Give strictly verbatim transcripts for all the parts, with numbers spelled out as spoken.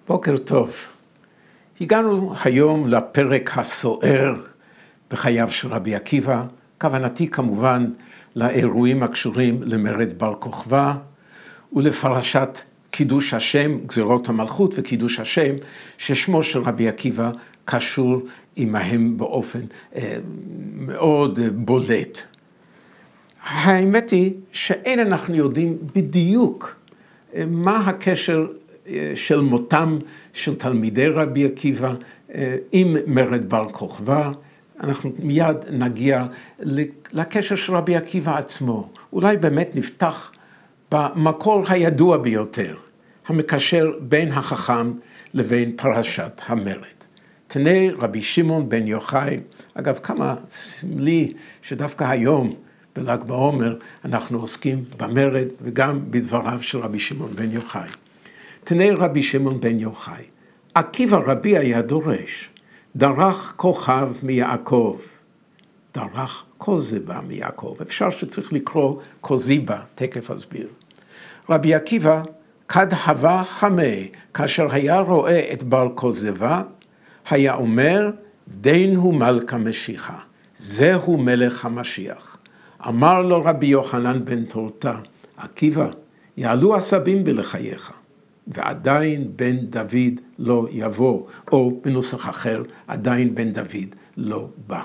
בוקר טוב. הגענו היום לפרק הסוער בחייו של רבי עקיבא. כוונתי כמובן לאירועים הקשורים למרד בר כוכבא ולפרשת קידוש השם, גזירות המלכות וקידוש השם, ששמו של רבי עקיבא קשור עמהם באופן אה, מאוד בולט. האמת היא שאין אנחנו יודעים בדיוק מה הקשר של מותם של תלמידי רבי עקיבא עם מרד בר כוכבא. אנחנו מיד נגיע לקשר של רבי עקיבא עצמו. אולי באמת נפתח במקור הידוע ביותר, המקשר בין החכם לבין פרשת המרד. תנא רבי שמעון בן יוחאי, אגב כמה סמלי שדווקא היום בל"ג בעומר אנחנו עוסקים במרד וגם בדבריו של רבי שמעון בן יוחאי. תנא רבי שמעון בן יוחאי, עקיבא רבי היה דורש, דרך כוכב מיעקב, דרך כוזיבא מיעקב, אפשר שצריך לקרוא כוזיבא, תכף אסביר. רבי עקיבא כד הווה חמי, כאשר היה רואה את בר כוזיבא, היה אומר, דין הוא מלכה משיחה, זהו מלך המשיח. אמר לו רבי יוחנן בן תורתא, עקיבא, יעלו עשבים בלחייך, ועדיין בן דוד לא יבוא, או בנוסח אחר, עדיין בן דוד לא בא.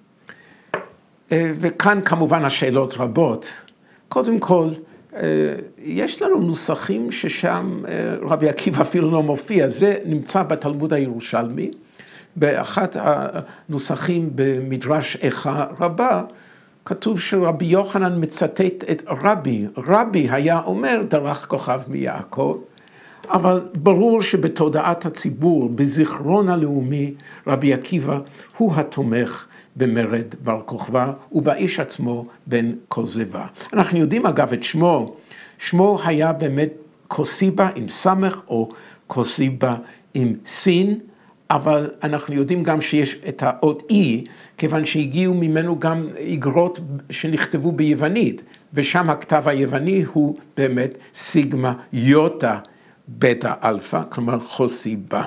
וכאן כמובן השאלות רבות. קודם כל, יש לנו נוסחים ששם רבי עקיבא אפילו לא מופיע, זה נמצא בתלמוד הירושלמי, באחת הנוסחים במדרש איכה רבה, כתוב שרבי יוחנן מצטט את רבי, רבי היה אומר דרך כוכב מיעקב, אבל ברור שבתודעת הציבור, בזיכרון הלאומי, רבי עקיבא הוא התומך במרד בר כוכבא, ובאיש עצמו בן כוזיבא. אנחנו יודעים אגב את שמו, שמו היה באמת כוסיבא עם סמך או כוסיבא עם סין, אבל אנחנו יודעים גם שיש את האות אי, כיוון שהגיעו ממנו גם איגרות שנכתבו ביוונית, ושם הכתב היווני הוא באמת סיגמה יוטה בטא אלפא, כלומר כוסיבא.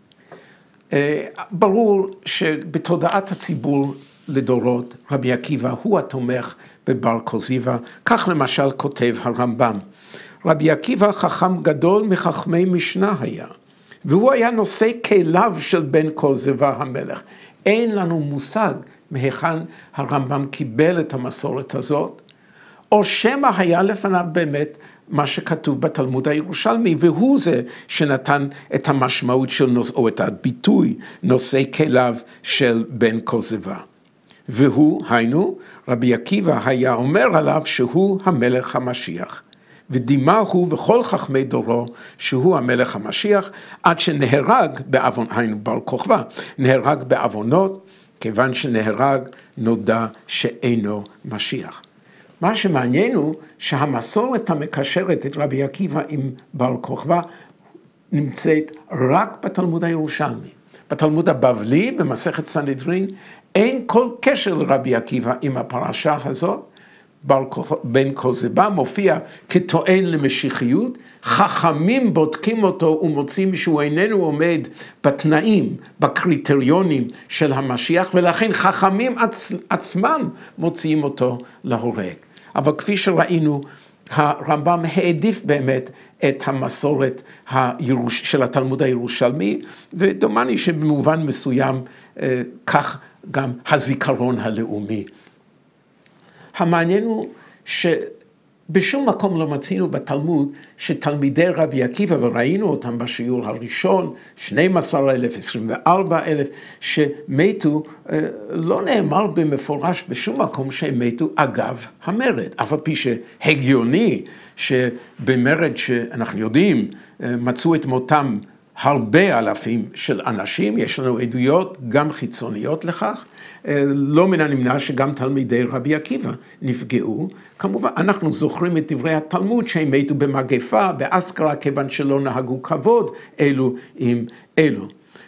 ברור שבתודעת הציבור לדורות, רבי עקיבא הוא התומך בבר כוזיבא, כך למשל כותב הרמב"ם. רבי עקיבא חכם גדול מחכמי משנה היה, והוא היה נושא כליו של בן כוזיבא המלך. אין לנו מושג מהיכן הרמב"ם קיבל את המסורת הזאת, או שמא היה לפניו באמת מה שכתוב בתלמוד הירושלמי, והוא זה שנתן את המשמעות של נושא, או את הביטוי נושא כליו של בן כוזיבא. והוא, היינו, רבי עקיבא היה אומר עליו שהוא המלך המשיח. ודימה הוא וכל חכמי דורו שהוא המלך המשיח, עד שנהרג בעוון, היינו בר כוכבא, נהרג בעוונות, כיוון שנהרג נודע שאינו משיח. מה שמעניין הוא שהמסורת המקשרת את רבי עקיבא עם בר כוכבא נמצאת רק בתלמוד הירושלמי. בתלמוד הבבלי, במסכת סנהדרין, אין כל קשר לרבי עקיבא עם הפרשה הזאת. בן כוזיבא מופיע כטוען למשיחיות, חכמים בודקים אותו ומוצאים שהוא איננו עומד בתנאים, בקריטריונים של המשיח, ולכן חכמים עצ... עצמם מוציאים אותו להורג. אבל כפי שראינו, הרמב"ם העדיף באמת את המסורת הירוש... של התלמוד הירושלמי, ודומני שבמובן מסוים כך גם הזיכרון הלאומי. המעניין הוא שבשום מקום לא מצינו בתלמוד שתלמידי רבי עקיבא, וראינו אותם בשיעור הראשון, שנים עשר אלף, עשרים וארבעה אלף, שמתו, לא נאמר במפורש בשום מקום שהם מתו אגב המרד. אף על פי שהגיוני שבמרד שאנחנו יודעים מצאו את מותם הרבה אלפים של אנשים, יש לנו עדויות גם חיצוניות לכך, לא מן הנמנע שגם תלמידי רבי עקיבא נפגעו. כמובן, אנחנו זוכרים את דברי התלמוד שהם מתו במגפה, באסכרה, כיוון שלא נהגו כבוד אלו עם אלו.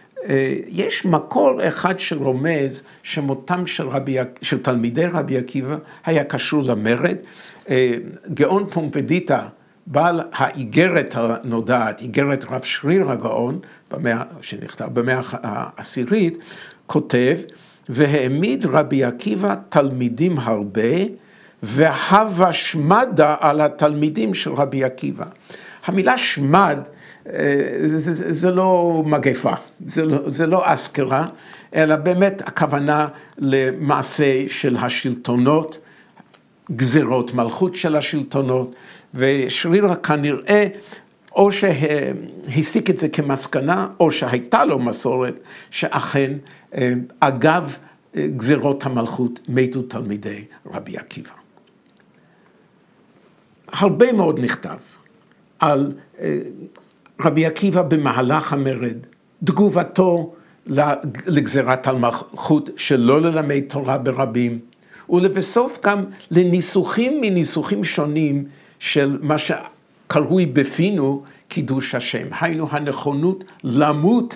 יש מקור אחד שרומז שמותם של, רבי, של תלמידי רבי עקיבא היה קשור למרד. גאון פומפדיטה בעל האיגרת הנודעת, איגרת רב שריר הגאון, במאה, שנכתב במאה העשירית, כותב, והעמיד רבי עקיבא תלמידים הרבה, והווה שמדה על התלמידים של רבי עקיבא. המילה שמד, זה, זה, זה לא מגפה, זה לא, זה לא אזכרה, אלא באמת הכוונה למעשה של השלטונות, גזירות מלכות של השלטונות, ושרירא כנראה או שהסיק את זה כמסקנה, או שהייתה לו מסורת, שאכן אגב גזירות המלכות מתו תלמידי רבי עקיבא. הרבה מאוד נכתב על רבי עקיבא במהלך המרד, תגובתו לגזירת המלכות שלא ללמד תורה ברבים, ולבסוף גם לניסוחים מניסוחים שונים של מה שקרוי בפינו קידוש השם, היינו הנכונות למות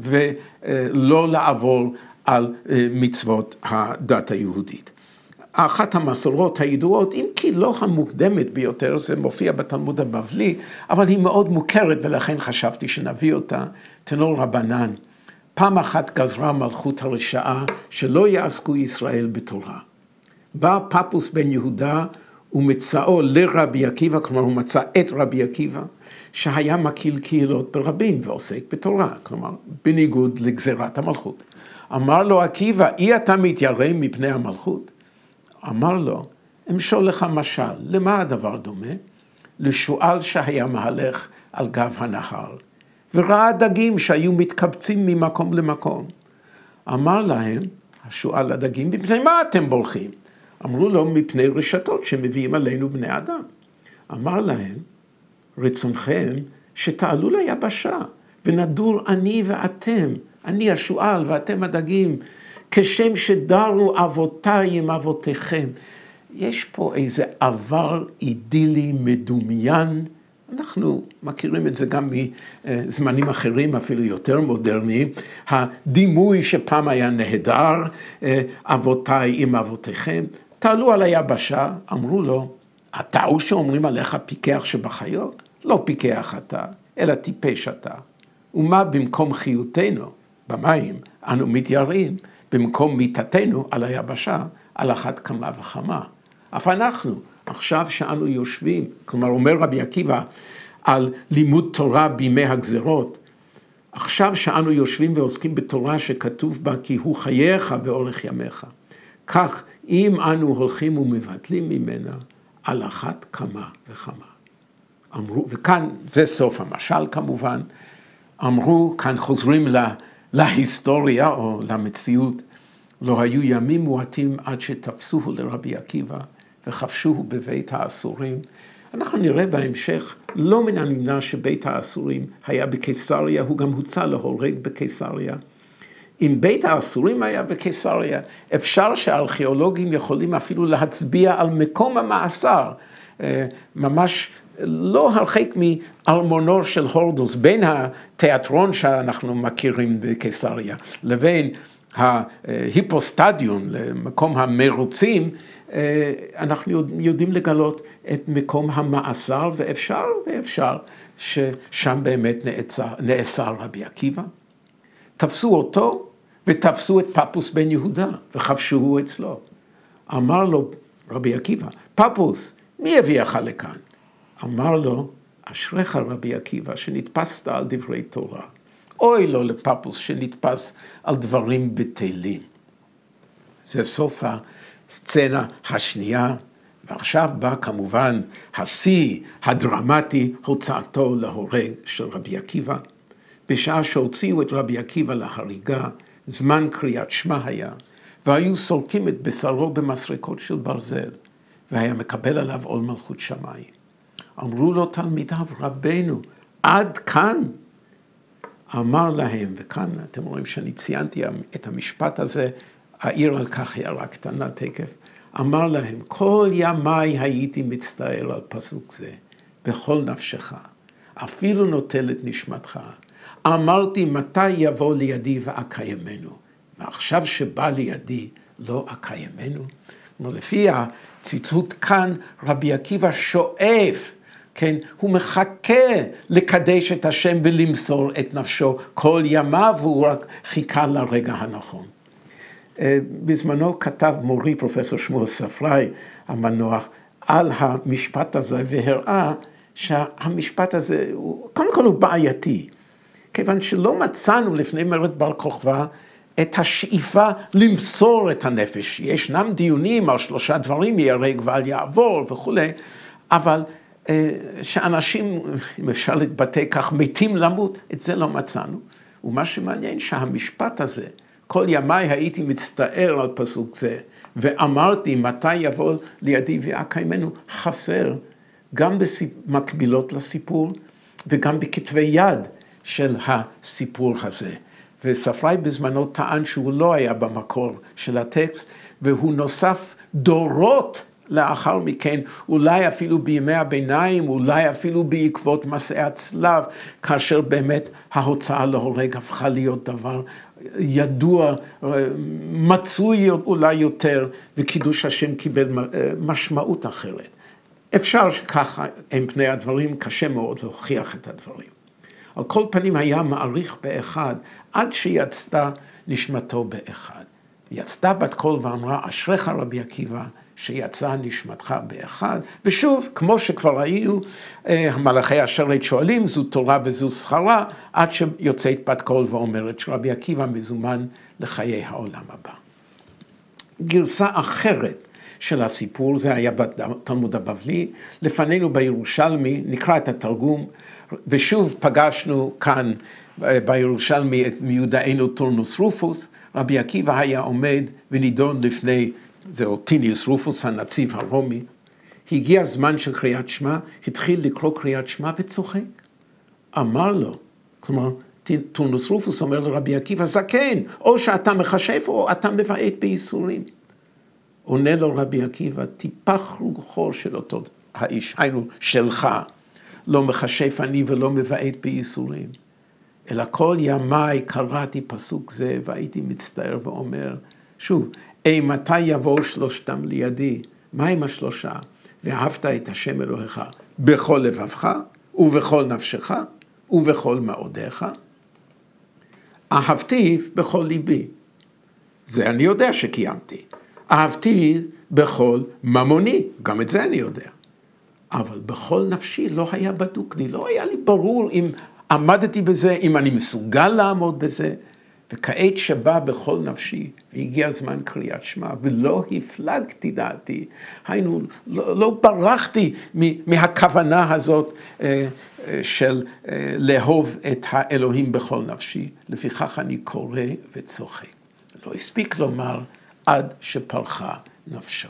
ולא לעבור על מצוות הדת היהודית. אחת המסורות הידועות, אם כי לא המוקדמת ביותר, זה מופיע בתלמוד הבבלי, אבל היא מאוד מוכרת ולכן חשבתי שנביא אותה, תנו רבנן. פעם אחת גזרה מלכות הרשעה שלא יעסקו ישראל בתורה. בא פפוס בן יהודה ומצאו לרבי עקיבא, כלומר הוא מצא את רבי עקיבא, שהיה מקיל קהילות ברבים ועוסק בתורה, כלומר בניגוד לגזירת המלכות. אמר לו עקיבא, אי אתה מתיירא מפני המלכות? אמר לו, אמשול לך משל, למה הדבר דומה? לשועל שהיה מהלך על גב הנהר, וראה דגים שהיו מתקבצים ממקום למקום. אמר להם, השועל לדגים, מפני מה אתם בורחים? אמרו לו, מפני רשתות שמביאים עלינו בני אדם. אמר להם, רצונכם שתעלו ליבשה, ונדור אני ואתם, אני השועל ואתם הדגים, כשם שדרו אבותיי עם אבותיכם. יש פה איזה עבר אידילי מדומיין, אנחנו מכירים את זה גם מזמנים אחרים, אפילו יותר מודרניים, הדימוי שפעם היה נהדר, אבותיי עם אבותיכם, תעלו על היבשה, אמרו לו, אתה הוא שאומרים עליך פיקח שבחיות? לא פיקח אתה, אלא טיפש אתה. ומה במקום חיותנו במים, אנו מתייראים, במקום מיטתנו על היבשה, על אחת כמה וכמה. אף אנחנו, עכשיו שאנו יושבים, כלומר אומר רבי עקיבא, על לימוד תורה בימי הגזירות, עכשיו שאנו יושבים ועוסקים בתורה שכתוב בה, כי הוא חייך ואורך ימיך. כך, אם אנו הולכים ומבטלים ממנה, על אחת כמה וכמה. אמרו, וכאן, זה סוף המשל כמובן, אמרו, כאן חוזרים לה, להיסטוריה או למציאות, לא היו ימים מועטים עד שתפסוהו לרבי עקיבא וחפשוהו בבית האסורים. אנחנו נראה בהמשך, לא מן הנמנע שבית האסורים היה בקיסריה, הוא גם הוצא להורג בקיסריה. אם בית האסורים היה בקיסריה, אפשר שהארכיאולוגים יכולים אפילו להצביע על מקום המאסר, ממש לא הרחק מארמונו של הורדוס, בין התיאטרון שאנחנו מכירים בקיסריה, לבין ההיפוסטדיון, למקום המרוצים, אנחנו יודעים לגלות את מקום המאסר, ואפשר ואפשר ששם באמת נאסר, נאסר רבי עקיבא. תפסו אותו ותפסו את פפוס בן יהודה וחפשוהו אצלו. אמר לו רבי עקיבא, פפוס, מי הביאך לכאן? אמר לו, אשריך רבי עקיבא שנתפסת על דברי תורה. אוי לו לפפוס שנתפס על דברים בטלים. זה סוף הסצנה השנייה, ועכשיו בא כמובן השיא הדרמטי, הוצאתו להורג של רבי עקיבא. בשעה שהוציאו את רבי עקיבא להריגה, זמן קריאת שמע היה, והיו סורקים את בשרו במסרקות של ברזל, והיה מקבל עליו עול מלכות שמיים. אמרו לו תלמידיו, רבנו, עד כאן? אמר להם, וכאן אתם רואים שאני ציינתי את המשפט הזה, העיר על כך הערה קטנה תקף, אמר להם, כל ימיי הייתי מצטער על פסוק זה, בכל נפשך, אפילו נוטל את נשמתך. אמרתי, מתי יבוא לידי ואקיימנו? ועכשיו שבא לידי, לא אקיימנו? לפי הציטוט כאן, רבי עקיבא שואף כן, הוא מחכה לקדש את השם ולמסור את נפשו כל ימיו, והוא רק חיכה לרגע הנכון. בזמנו כתב מורי פרופסור שמואל ספראי המנוח על המשפט הזה, והראה שהמשפט הזה, הוא, קודם כל הוא בעייתי, כיוון שלא מצאנו לפני מרד בר כוכבא את השאיפה למסור את הנפש. ישנם דיונים על שלושה דברים, ייהרג ואל יעבור וכו', אבל שאנשים, אם אפשר להתבטא כך, מתים למות, את זה לא מצאנו. ומה שמעניין שהמשפט הזה, כל ימיי הייתי מצטער על פסוק זה, ואמרתי מתי יבוא לידי ויקיימנו, חסר גם במקבילות לסיפור, וגם בכתבי יד של הסיפור הזה. וספראי בזמנו טען שהוא לא היה במקור של הטקסט, והוא נוסף דורות לאחר מכן, אולי אפילו בימי הביניים, אולי אפילו בעקבות מסעי הצלב, כאשר באמת ההוצאה להורג הפכה להיות דבר ידוע, מצוי אולי יותר, וקידוש השם קיבל משמעות אחרת. אפשר שככה הם פני הדברים, קשה מאוד להוכיח את הדברים. על כל פנים היה מעריך באחד, עד שיצתה נשמתו באחד. יצתה בת קול ואמרה, אשריך רבי עקיבא, שיצא נשמתך באחד. ושוב, כמו שכבר ראינו, המלאכי השרת שואלים, זו תורה וזו שכרה, עד שיוצאת בת קול ואומרת שרבי עקיבא מזומן לחיי העולם הבא. גרסה אחרת של הסיפור, זה היה בתלמוד הבבלי, לפנינו בירושלמי, נקרא את התרגום, ושוב פגשנו כאן בירושלמי את מיודענו טורנוס רופוס, רבי עקיבא היה עומד ונידון לפני, זהו טיניוס רופוס הנציב הרומי, הגיע הזמן של קריאת שמע, התחיל לקרוא קריאת שמע וצוחק. אמר לו, כלומר, טורנוס רופוס אומר לרבי עקיבא, זקן, או שאתה מחשב או אתה מבעט בייסורים. עונה לו רבי עקיבא, טיפח רוחו של אותו האיש, היינו שלך, לא מחשב אני ולא מבעט בייסורים. אלא כל ימיי קראתי פסוק זה והייתי מצטער ואומר, שוב, אימתי יבואו שלושתם לידי? מה עם השלושה? ואהבת את השם אלוהיך בכל לבבך ובכל נפשך ובכל מאודיך. אהבתי בכל ליבי. זה אני יודע שקיימתי. אהבתי בכל ממוני, גם את זה אני יודע. אבל בכל נפשי לא היה בדוק לי, לא היה לי ברור אם עמדתי בזה, אם אני מסוגל לעמוד בזה. וכעת שבא בכל נפשי, והגיע זמן קריאת שמע, ולא הפלגתי דעתי, היינו, לא, לא ברחתי מהכוונה הזאת של לאהוב את האלוהים בכל נפשי, לפיכך אני קורא וצוחק. לא הספיק לומר עד שפרחה נפשו.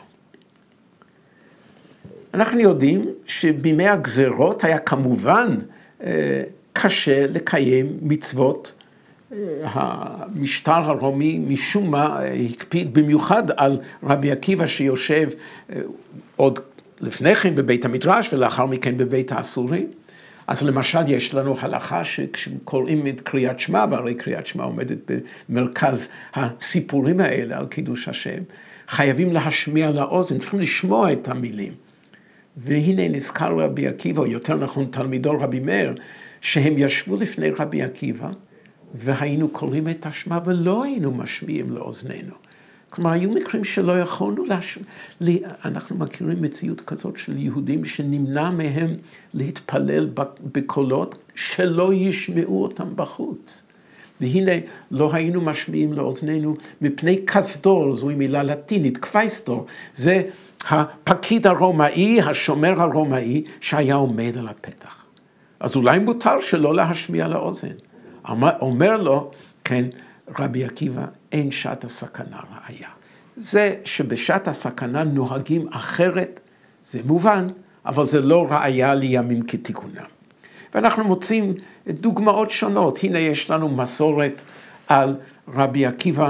אנחנו יודעים שבימי הגזרות היה כמובן קשה לקיים מצוות. המשטר הרומי משום מה הקפיד במיוחד על רבי עקיבא שיושב עוד לפני כן בבית המדרש ולאחר מכן בבית האסורים. אז למשל יש לנו הלכה שכשקוראים את קריאת שמע, והרי קריאת שמע עומדת במרכז הסיפורים האלה על קידוש השם, חייבים להשמיע לאוזן, צריכים לשמוע את המילים. והנה נזכר רבי עקיבא, או יותר נכון תלמידו רבי מאיר, שהם ישבו לפני רבי עקיבא, והיינו קוראים את השמע ולא היינו משמיעים לאוזנינו. כלומר, היו מקרים שלא יכולנו להשמיע. אנחנו מכירים מציאות כזאת של יהודים שנמנע מהם להתפלל בקולות שלא ישמעו אותם בחוץ. והנה לא היינו משמיעים לאוזנינו מפני קסדור, זוהי מילה לטינית, קווייסטור. זה הפקיד הרומאי, השומר הרומאי שהיה עומד על הפתח. אז אולי מותר שלא להשמיע לאוזן. אומר לו, כן, רבי עקיבא, אין שעת הסכנה ראיה. זה שבשעת הסכנה נוהגים אחרת, זה מובן, אבל זה לא ראיה לימים כתיקונם. ואנחנו מוצאים דוגמאות שונות. הנה יש לנו מסורת על רבי עקיבא,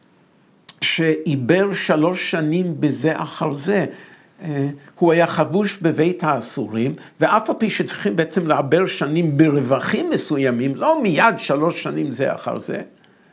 שעיבר שלוש שנים בזה אחר זה. הוא היה חבוש בבית האסורים, ואף על פי שצריכים בעצם לעבר שנים ברווחים מסוימים, לא מיד שלוש שנים זה אחר זה,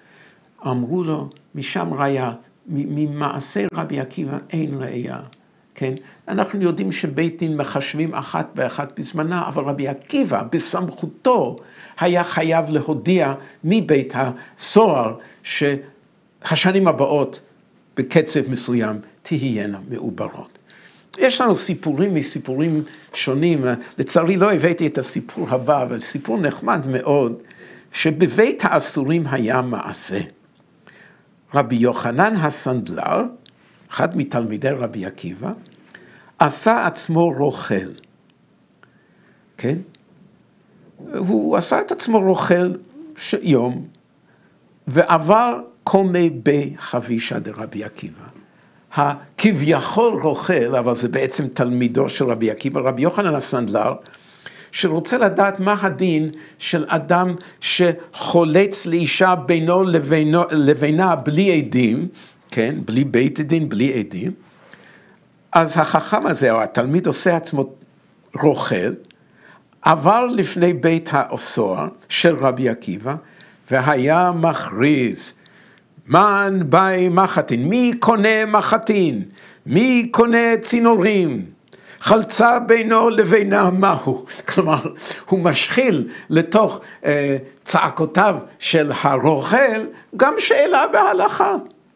אמרו לו, משם ראיה, ממעשה רבי עקיבא אין ראיה כן? אנחנו יודעים שבית דין מחשבים אחת ואחת בזמנה, אבל רבי עקיבא בסמכותו היה חייב להודיע מבית הסוהר שהשנים הבאות בקצב מסוים תהיינה מעוברות. יש לנו סיפורים מסיפורים שונים, לצערי לא הבאתי את הסיפור הבא, אבל סיפור נחמד מאוד, שבבית האסורים היה מעשה. רבי יוחנן הסנדלר, אחד מתלמידי רבי עקיבא, עשה עצמו רוכל, כן? הוא עשה את עצמו רוכל יום, ועבר קומי בחבישה דרבי עקיבא. הכביכול רוכל, אבל זה בעצם תלמידו של רבי עקיבא, רבי יוחנן הסנדלר, שרוצה לדעת מה הדין של אדם שחולץ לאישה בינו לבינו, לבינה בלי עדים, כן? בלי בית דין, בלי עדים. אז החכם הזה, או התלמיד עושה עצמו רוכל, עבר לפני בית הסוהר של רבי עקיבא, והיה מכריז, מן באי מחתין, מי קונה מחתין, מי קונה צינורים, חלצה בינו לבינה מהו. כלומר, הוא משחיל לתוך אה, צעקותיו של הרוכל, גם שאלה בהלכה.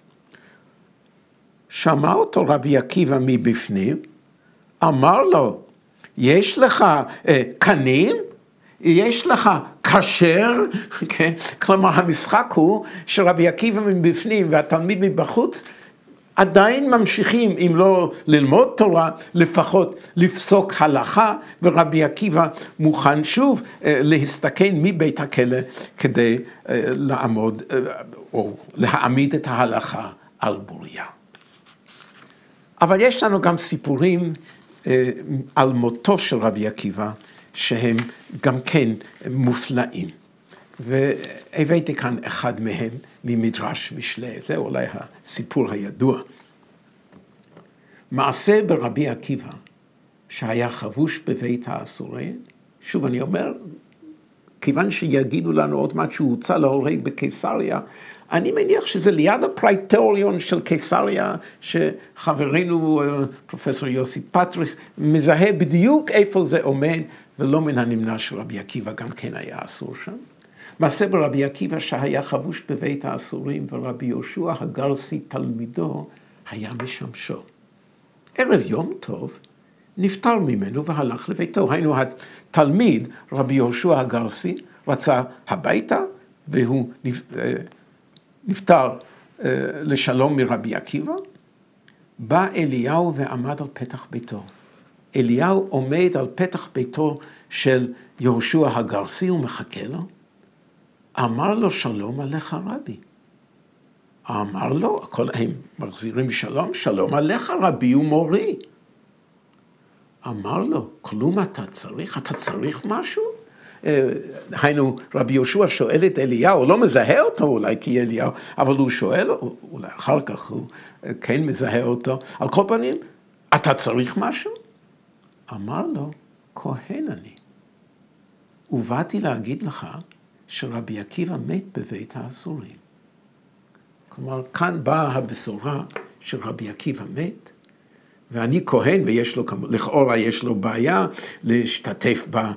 שמע אותו רבי עקיבא מבפנים, אמר לו, יש לך אה, קנים? יש לך כשר? כן? כלומר, המשחק הוא שרבי עקיבא מבפנים והתלמיד מבחוץ, עדיין ממשיכים, אם לא ללמוד תורה, לפחות לפסוק הלכה, ורבי עקיבא מוכן שוב אה, להסתכן מבית הכלא כדי אה, לעמוד, אה, או להעמיד את ההלכה על בוריה. אבל יש לנו גם סיפורים אה, על מותו של רבי עקיבא, שהם גם כן מופלאים. והבאתי כאן אחד מהם ממדרש משלי, זה אולי הסיפור הידוע. מעשה ברבי עקיבא, שהיה חבוש בבית האסורים, שוב אני אומר, כיוון שיגידו לנו עוד מעט שהוא הוצא להורג בקיסריה, אני מניח שזה ליד הפרייטוריון של קיסריה, שחברנו פרופסור יוסי פטריך מזהה בדיוק איפה זה עומד, ולא מן הנמנע שרבי עקיבא גם כן היה אסור שם. מעשה ברבי עקיבא שהיה חבוש בבית האסורים, ורבי יהושע הגרסי תלמידו היה משמשו. ערב יום טוב נפטר ממנו והלך לביתו. היינו התלמיד, רבי יהושע הגרסי, רצה הביתה, והוא נפטר לשלום מרבי עקיבא. בא אליהו ועמד על פתח ביתו. אליהו עומד על פתח ביתו של יהושע הגרסי ומחכה לו. אמר לו, שלום עליך רבי. אמר לו, הכל הם מחזירים שלום, שלום עליך רבי ומורי. אמר לו, כלום אתה צריך? אתה צריך משהו? היינו, רבי יהושע שואל את אליהו, הוא לא מזהה אותו אולי כי אליהו, אבל הוא שואל, אולי אחר כך הוא כן מזהה אותו. על כל פנים, אתה צריך משהו? אמר לו, כהן אני. ובאתי להגיד לך שרבי עקיבא מת בבית האסורים. כלומר, כאן באה הבשורה שרבי עקיבא מת, ואני כהן ויש לו, לכאורה יש לו בעיה להשתתף ב,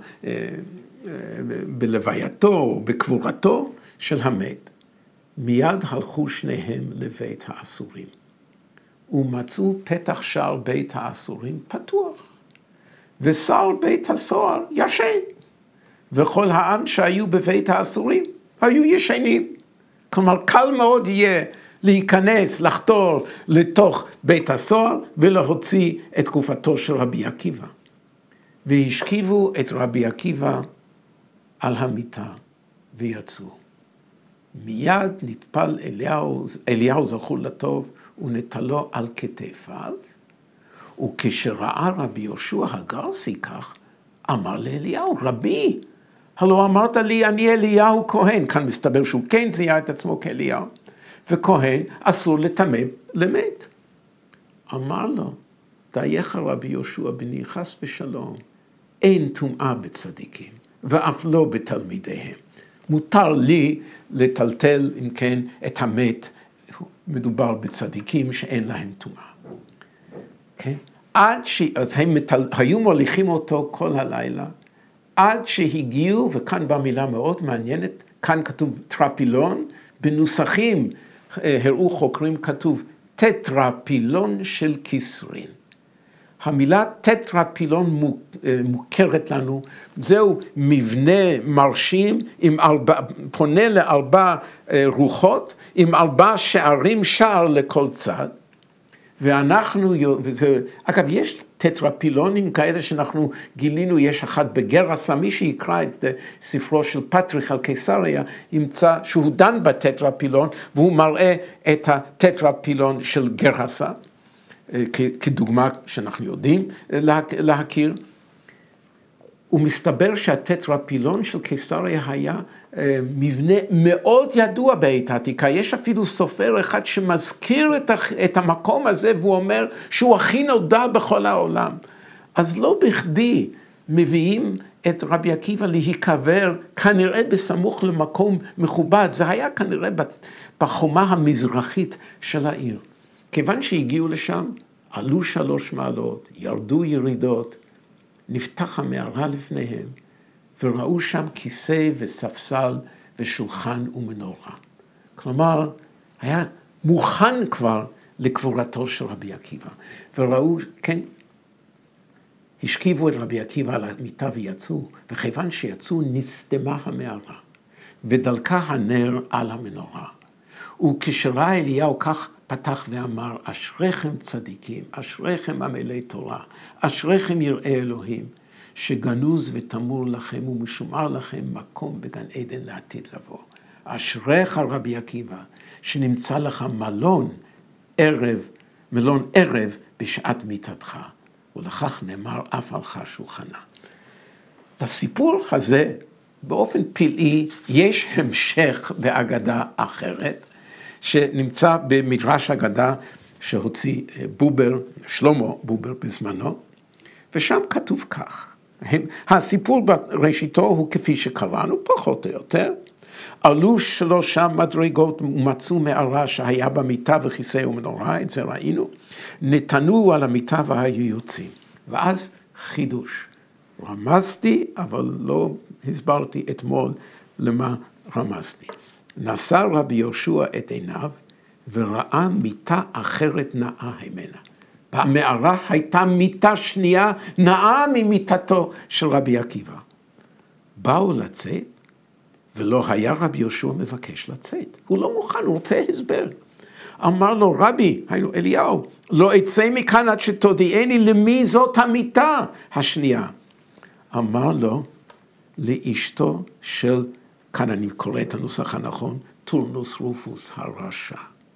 בלווייתו או בקבורתו של המת. מיד הלכו שניהם לבית האסורים, ומצאו פתח שער בית האסורים פתוח, ושר בית הסוהר ישן, וכל העם שהיו בבית האסורים היו ישנים. כלומר, קל מאוד יהיה להיכנס, לחתור לתוך בית הסוהר ולהוציא את גופתו של רבי עקיבא. והשכיבו את רבי עקיבא על המיטה ויצאו. מיד נטפל אליהו, אליהו זכור לטוב, ונטלו על כתפיו, וכשראה רבי יהושע הגרסי כך, אמר לאליהו, רבי, הלא אמרת לי, אני אליהו כהן. כאן מסתבר שהוא כן זיהה את עצמו כאליהו, וכהן אסור לטמא למת. אמר לו, דייך רבי יהושע בני, חס ושלום, אין טומאה בצדיקים, ואף לא בתלמידיהם. מותר לי לטלטל, אם כן, את המת, מדובר בצדיקים שאין להם טומאה. כן? עד ש... אז הם מתל... היו מוליכים אותו כל הלילה, עד שהגיעו, וכאן באה מילה מאוד מעניינת, כאן כתוב טרפילון, בנוסחים הראו חוקרים כתוב טטרפילון של כיסרין. המילה טטרפילון מוכרת לנו, זהו מבנה מרשים, עם ארבע, פונה לארבע רוחות, עם ארבע שערים, שער לכל צד, ואנחנו, וזה, אגב, יש טטרפילונים כאלה שאנחנו גילינו, יש אחד בגרסה, מי שיקרא את ספרו של פטריך על קיסריה, ימצא שהוא דן בטטרפילון, והוא מראה את הטטרפילון של גרסה, כדוגמה שאנחנו יודעים להכיר. ומסתבר שהטטרפילון של קיסריה היה מבנה מאוד ידוע בעת העתיקה. יש אפילו סופר אחד שמזכיר את המקום הזה, והוא אומר שהוא הכי נודע בכל העולם. אז לא בכדי מביאים את רבי עקיבא להיקבר, כנראה בסמוך למקום מכובד. זה היה כנראה בחומה המזרחית של העיר. כיוון שהגיעו לשם, עלו שלוש מעלות, ירדו ירידות, נפתח המערה לפניהם, וראו שם כיסא וספסל ושולחן ומנורה. כלומר, היה מוכן כבר לקבורתו של רבי עקיבא. וראו, כן, השכיבו את רבי עקיבא על המיטה ויצאו, וכיוון שיצאו נסתמה המערה, ודלקה הנר על המנורה. וכשראה אליהו כך פתח ואמר, אשריכם צדיקים, אשריכם עמלי תורה, אשריכם יראי אלוהים, שגנוז ותמור לכם ומשומר לכם מקום בגן עדן לעתיד לבוא. אשריך רבי עקיבא, שנמצא לך מלון ערב, מלון ערב בשעת מיתתך, ולכך נאמר אף עלך שולחנה. לסיפור הזה, באופן פלאי, יש המשך באגדה אחרת, שנמצא במדרש אגדה שהוציא בובר, שלמה בובר בזמנו, ושם כתוב כך. הסיפור בראשיתו הוא כפי שקראנו, פחות או יותר. עלו שלושה מדרגות ומצאו מערה שהיה במיטה וכיסא ומנורה, את זה ראינו. נתנו על המיטה והיו יוצאים. ואז חידוש. רמזתי, אבל לא הסברתי אתמול למה רמזתי. נשא רבי יהושע את עיניו וראה מיטה אחרת נאה ממנה. במערה הייתה מיטה שנייה נאה ממיטתו של רבי עקיבא. באו לצאת, ולא היה רבי יהושע מבקש לצאת. הוא לא מוכן, הוא רוצה הסבר. אמר לו, רבי, היינו אליהו, לא אצא מכאן עד שתודיעני למי זאת המיטה השנייה. אמר לו, לאשתו של, כאן אני קורא את הנוסח הנכון, טורנוס רופוס הרשע.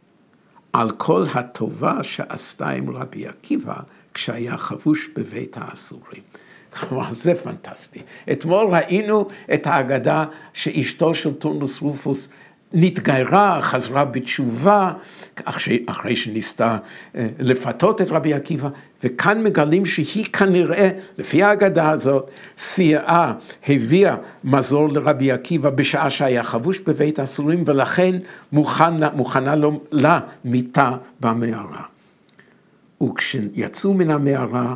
על כל הטובה שעשתה עם רבי עקיבא, כשהיה חבוש בבית האסורים. כלומר, זה פנטסטי. אתמול ראינו את ההגדה שאשתו של טורנוס רופוס נתגיירה, חזרה בתשובה, אחרי שניסתה לפתות את רבי עקיבא, וכאן מגלים שהיא כנראה, לפי ההגדה הזאת, סייעה, הביאה מזור לרבי עקיבא בשעה שהיה חבוש בבית האסורים, ולכן מוכנה, מוכנה לו למיטה במערה. וכשיצאו מן המערה,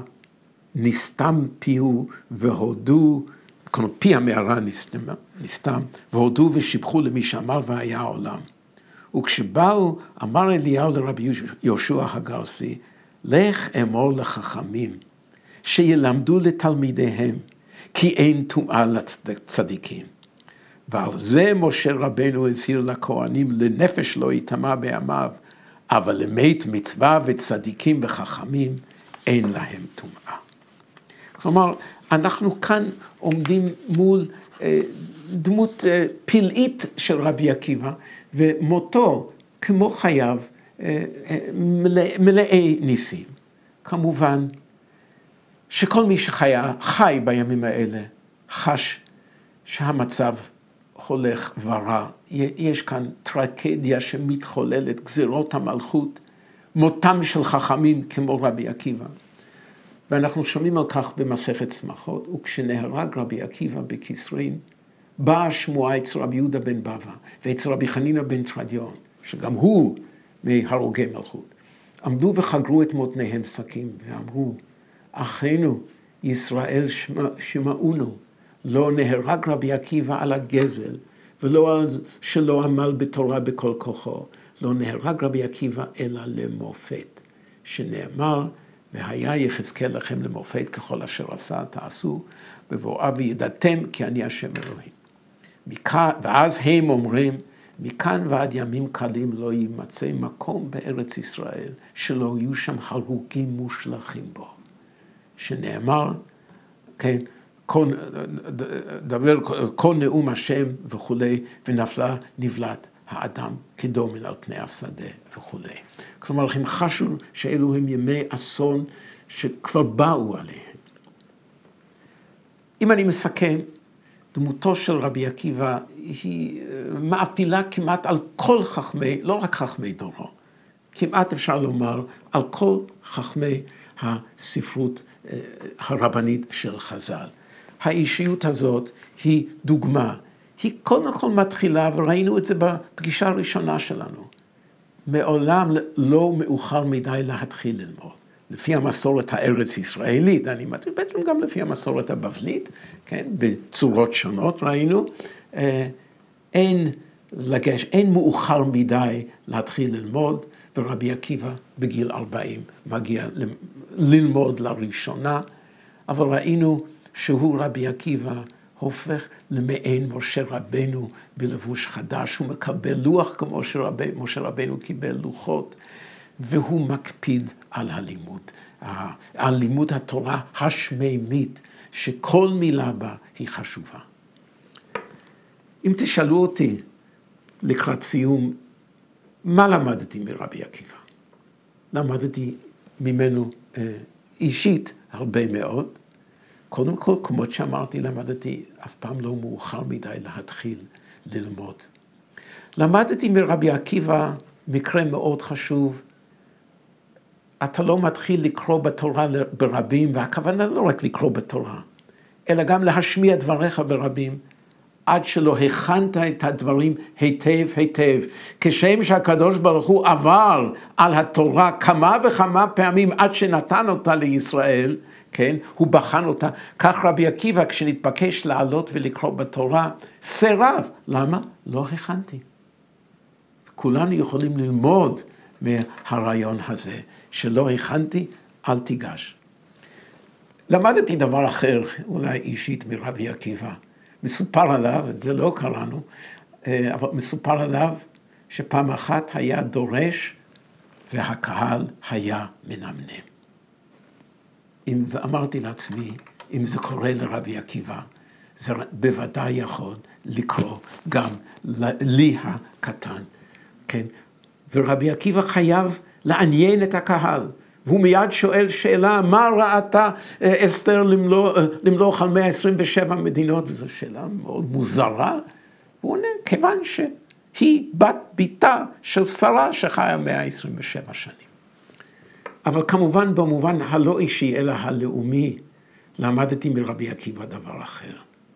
נסתם פיהו והודו, כלומר פי המערה נסתם, נסתם, והודו ושיבחו למי שאמר והיה העולם. וכשבאו, אמר אליהו לרבי יהושע הגרסי, לך אמור לחכמים, שילמדו לתלמידיהם, כי אין טומאה לצדיקים. ועל זה משה רבנו הזהיר לכהנים, לנפש לא יטמא בימיו, אבל למת מצווה וצדיקים וחכמים, אין להם טומאה. כלומר, אנחנו כאן עומדים מול אה, דמות אה, פלאית של רבי עקיבא, ומותו, כמו חייו, אה, אה, מלא, מלאי ניסים. כמובן, שכל מי שחיה, חי בימים האלה, חש שהמצב הולך ורע. יש כאן טרגדיה שמתחוללת, גזירות המלכות, מותם של חכמים כמו רבי עקיבא. ואנחנו שומעים על כך במסכת שמחות, וכשנהרג רבי עקיבא בכיסרין, באה שמועה אצל רבי יהודה בן בבא, ואצל רבי חנינא בן תרדיון, שגם הוא מהרוגי מלכות. עמדו וחגרו את מותניהם שקים, ואמרו, אחינו ישראל שמעונו, לא נהרג רבי עקיבא על הגזל, ולא על שלא עמל בתורה בכל כוחו, לא נהרג רבי עקיבא אלא למופת, שנאמר, והיה יחזקאל לכם למופת ככל אשר עשה תעשו, בבואה וידעתם כי אני השם אלוהים. מכאן, ואז הם אומרים, מכאן ועד ימים קלים לא יימצא מקום בארץ ישראל, שלא יהיו שם הרוגים מושלכים בו. שנאמר, כן, כל, דבר, כל נאום השם וכולי, ונפלה נבלת האדם כדומן על פני השדה וכולי. כלומר, הם חשו שאלו הם ימי אסון שכבר באו עליהם. אם אני מסכם, דמותו של רבי עקיבא היא מאפילה כמעט על כל חכמי, לא רק חכמי דורו, כמעט אפשר לומר על כל חכמי הספרות הרבנית של חז"ל. האישיות הזאת היא דוגמה, היא קודם כל מתחילה, וראינו את זה בפגישה הראשונה שלנו. מעולם לא מאוחר מדי להתחיל ללמוד. לפי המסורת הארץ ישראלית, אני מתחיל בעצם גם לפי המסורת הבבלית, כן, בצורות שונות ראינו, אין לגש, אין מאוחר מדי להתחיל ללמוד, ורבי עקיבא בגיל ארבעים מגיע ללמוד לראשונה, אבל ראינו שהוא רבי עקיבא הופך למעין משה רבנו בלבוש חדש, הוא מקבל לוח כמו שמשה רבנו קיבל לוחות, והוא מקפיד על הלימוד, על לימוד התורה השמימית, שכל מילה בה היא חשובה. אם תשאלו אותי לקראת סיום, מה למדתי מרבי עקיבא? למדתי ממנו אישית הרבה מאוד. קודם כל, כמות שאמרתי, למדתי אף פעם לא מאוחר מדי להתחיל ללמוד. למדתי מרבי עקיבא מקרה מאוד חשוב. אתה לא מתחיל לקרוא בתורה ברבים, והכוונה לא רק לקרוא בתורה, אלא גם להשמיע דבריך ברבים, עד שלא הכנת את הדברים היטב היטב. כשם שהקדוש ברוך הוא עבר על התורה כמה וכמה פעמים עד שנתן אותה לישראל, כן, הוא בחן אותה. כך רבי עקיבא כשנתבקש לעלות ולקרוא בתורה, סירב. למה? לא הכנתי. כולנו יכולים ללמוד מהרעיון הזה, שלא הכנתי, אל תיגש. למדתי דבר אחר, אולי אישית מרבי עקיבא. מסופר עליו, את זה לא קראנו, אבל מסופר עליו שפעם אחת היה דורש והקהל היה מנמנם. אם, ואמרתי לעצמי, אם זה קורה לרבי עקיבא, זה בוודאי יכול לקרוא גם לי הקטן, כן? ורבי עקיבא חייב לעניין את הקהל, והוא מיד שואל שאלה, מה ראתה אסתר למלוך על מאה עשרים ושבע מדינות? וזו שאלה מאוד מוזרה. הוא עונה, כיוון שהיא בת ביתה של שרה שחיה מאה עשרים ושבע שנים. אבל כמובן במובן הלא אישי אלא הלאומי, למדתי מרבי עקיבא דבר אחר.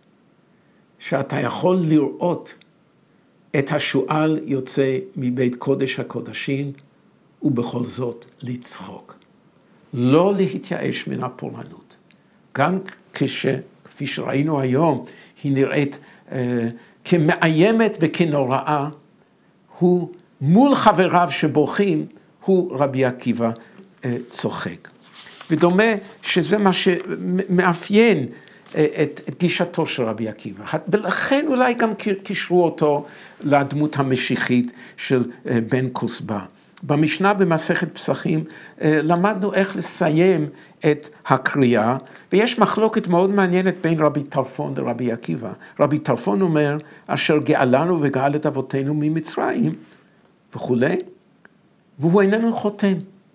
שאתה יכול לראות את השועל יוצא מבית קודש הקודשים, ובכל זאת לצחוק. לא להתייאש מן הפורענות. גם כש, כפי שראינו היום, היא נראית אה, כמאיימת וכנוראה, הוא מול חבריו שבוכים, הוא רבי עקיבא אה, צוחק. ודומה שזה מה שמאפיין אה, את, את גישתו של רבי עקיבא. ולכן אולי גם קישרו אותו לדמות המשיחית של אה, בן כוסבא. במשנה במסכת פסחים למדנו איך לסיים את הקריאה, ויש מחלוקת מאוד מעניינת בין רבי טרפון לרבי עקיבא. רבי טרפון אומר, אשר גאלנו וגאל את אבותינו ממצרים וכולי, והוא איננו חותם.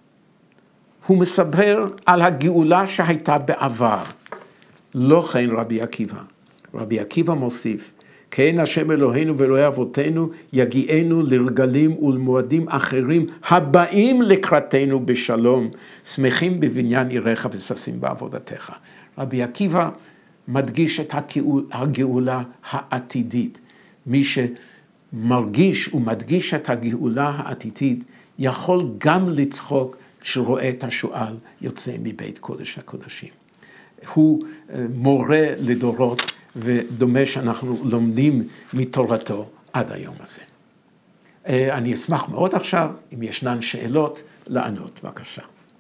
הוא מספר על הגאולה שהייתה בעבר. לא כן רבי עקיבא. רבי עקיבא מוסיף, כן השם אלוהינו ואלוהי אבותינו יגיענו לרגלים ולמועדים אחרים הבאים לקראתנו בשלום, שמחים בבניין עירך וששים בעבודתך. רבי עקיבא מדגיש את הגאולה העתידית. מי שמרגיש ומדגיש את הגאולה העתידית יכול גם לצחוק שרואה את השועל יוצא מבית קודש הקודשים. הוא מורה לדורות, ודומה שאנחנו לומדים מתורתו עד היום הזה. אני אשמח מאוד עכשיו, אם ישנן שאלות, לענות, בבקשה.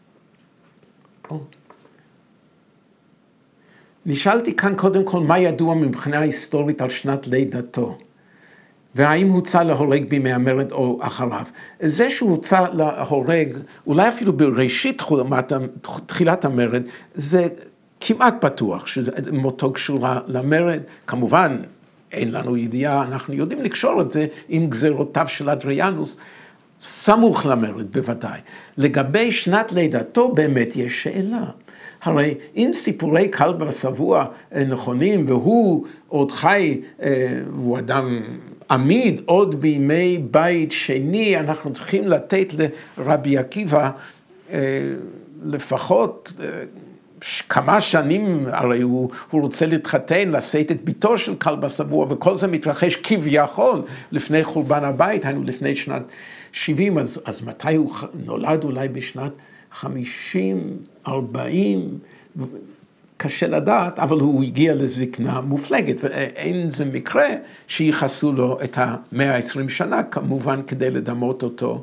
נשאלתי כאן קודם כל מה ידוע מבחינה היסטורית על שנת לידתו, והאם הוצא להורג בימי המרד או אחריו. זה שהוא הוצא להורג, אולי אפילו בראשית תחילת המרד, זה כמעט בטוח שמותו קשור למרד. כמובן, אין לנו ידיעה, אנחנו יודעים לקשור את זה עם גזירותיו של אדריאנוס, סמוך למרד בוודאי. לגבי שנת לידתו באמת יש שאלה. הרי אם סיפורי כלבא ושבוע נכונים, והוא עוד חי, הוא אדם עמיד עוד בימי בית שני, אנחנו צריכים לתת לרבי עקיבא לפחות כמה שנים, הרי הוא, הוא רוצה להתחתן, לשאת את ביתו של כלבא ושבוע, וכל זה מתרחש כביכול לפני חורבן הבית, היינו לפני שנת שבעים, אז, אז מתי הוא נולד? אולי בשנת חמישים, ארבעים, קשה לדעת, אבל הוא הגיע לזקנה מופלגת, ואין זה מקרה שיחסו לו את המאה העשרים שנה, כמובן כדי לדמות אותו,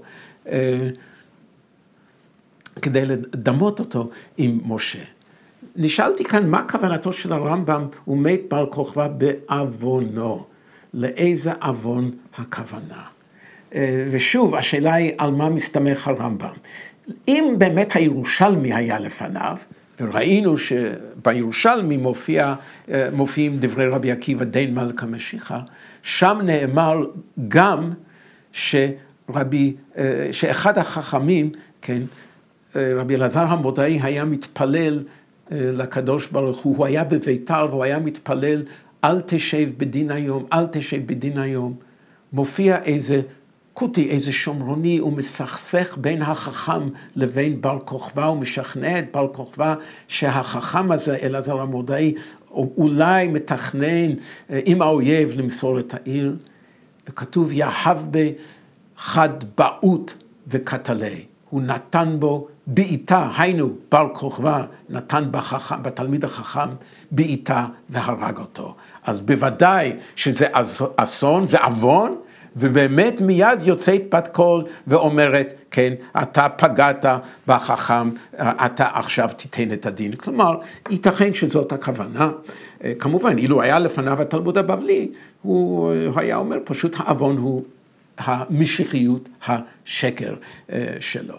כדי לדמות אותו עם משה. נשאלתי כאן מה כוונתו של הרמב"ם, הוא מת בר כוכבא בעוונו, לאיזה עוון הכוונה. ושוב, השאלה היא על מה מסתמך הרמב"ם. אם באמת הירושלמי היה לפניו, וראינו שבירושלמי מופיע, מופיעים דברי רבי עקיבא דין מלכה משיחה, שם נאמר גם שרבי, שאחד החכמים, כן, רבי אלעזר המודעי היה מתפלל לקדוש ברוך הוא, הוא היה בביתר והוא היה מתפלל, אל תשב בדין היום, אל תשב בדין היום. מופיע איזה קוטי, איזה שומרוני, הוא מסכסך בין החכם לבין בר כוכבא, הוא משכנע את בר כוכבא שהחכם הזה, אלעזר המודעי, אולי מתכנן עם האויב למסור את העיר, וכתוב יאהב בחדבאות וקטלי, הוא נתן בו בעיטה, היינו בר כוכבא נתן בחכם, בתלמיד החכם בעיטה והרג אותו. אז בוודאי שזה אסון, זה עוון, ובאמת מיד יוצאת בת קול ואומרת, כן, אתה פגעת בחכם, אתה עכשיו תיתן את הדין. כלומר, ייתכן שזאת הכוונה. כמובן, אילו היה לפניו התלמוד הבבלי, הוא היה אומר פשוט העוון הוא המשיחיות, השקר שלו.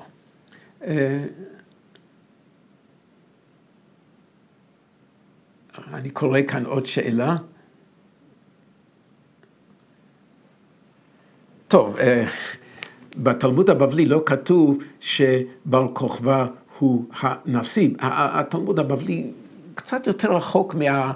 אני קורא כאן עוד שאלה. טוב, בתלמוד הבבלי לא כתוב שבר כוכבא הוא הנשיא. התלמוד הבבלי קצת יותר רחוק מה,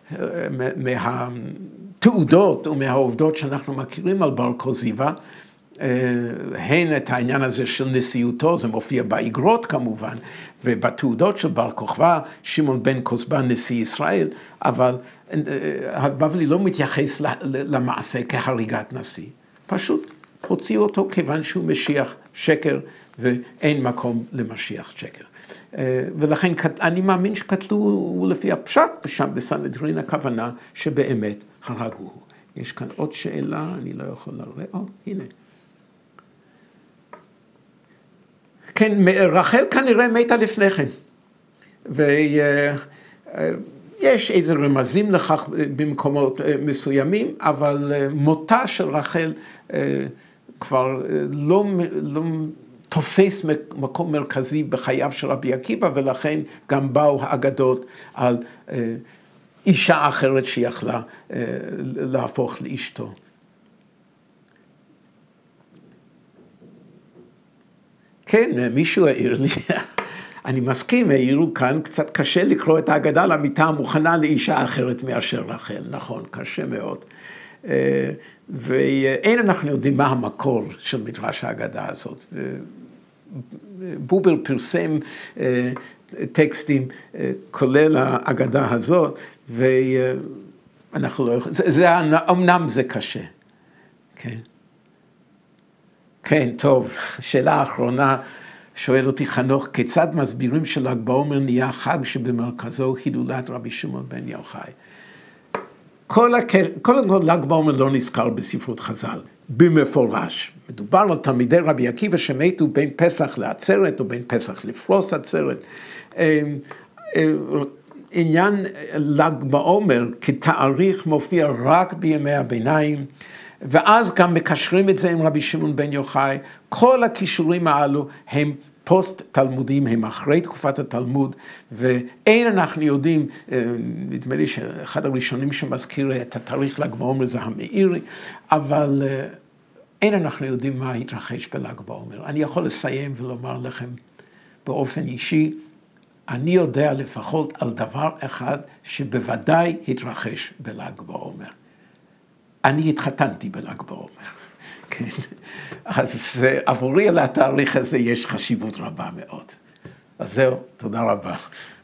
מהתעודות ומהעובדות שאנחנו מכירים על בר כוזיבא. הן את העניין הזה של נשיאותו, זה מופיע באגרות כמובן, ובתעודות של בר כוכבא, שמעון בן כוזבא נשיא ישראל, אבל הבבלי לא מתייחס למעשה כהריגת נשיא. פשוט הוציאו אותו כיוון שהוא משיח שקר, ואין מקום למשיח שקר. ולכן אני מאמין שכתלו לפי הפשט שם בסנהדרין הכוונה שבאמת הרגו. יש כאן עוד שאלה, אני לא יכול לראות, או, הנה. כן, רחל כנראה מתה לפני כן, ויש איזה רמזים לכך במקומות מסוימים, אבל מותה של רחל כבר לא, לא תופס מקום מרכזי בחייו של רבי עקיבא, ולכן גם באו האגדות על אישה אחרת שיכלה להפוך לאשתו. כן, מישהו העיר לי, אני מסכים, העירו כאן, קצת קשה לקרוא את ההגדה למיטה המוכנה לאישה אחרת מאשר רחל, נכון, קשה מאוד. ואין אנחנו יודעים מה המקור של מדרש ההגדה הזאת. בובר פרסם טקסטים כולל ההגדה הזאת, ואנחנו לא יכולים, זה, זה, אמנם זה קשה, כן. כן, טוב, שאלה האחרונה שואל אותי חנוך, כיצד מסבירים של"ג בעומר נהיה חג שבמרכזו הילולת רבי שמעון בן יוחאי? כל כל ל"ג בעומר לא נזכר בספרות חז"ל, במפורש. מדובר על תלמידי רבי עקיבא שמתו בין פסח לעצרת, או בין פסח לפרוס עצרת. עניין ל"ג בעומר כתאריך מופיע רק בימי הביניים, ואז גם מקשרים את זה עם רבי שמעון בן יוחאי. כל הכישורים האלו הם פוסט תלמודיים, הם אחרי תקופת התלמוד, ואין אנחנו יודעים, נדמה לי שאחד הראשונים שמזכיר את התאריך ל"ג בעומר זה המאירי, אבל אין אנחנו יודעים מה התרחש בל"ג בעומר. אני יכול לסיים ולומר לכם באופן אישי, אני יודע לפחות על דבר אחד שבוודאי התרחש בל"ג בעומר. אני התחתנתי בל"ג בעומר. כן. אז עבורי על התאריך הזה יש חשיבות רבה מאוד. אז זהו, תודה רבה.